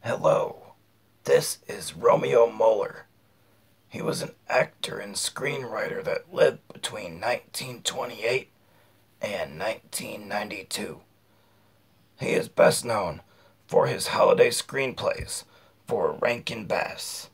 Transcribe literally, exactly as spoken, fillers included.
Hello, this is Romeo Muller. He was an actor and screenwriter that lived between nineteen twenty-eight and nineteen ninety-two. He is best known for his holiday screenplays for Rankin Bass.